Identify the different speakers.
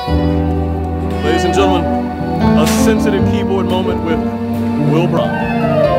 Speaker 1: Ladies and gentlemen, a sensitive keyboard moment with Will Brock.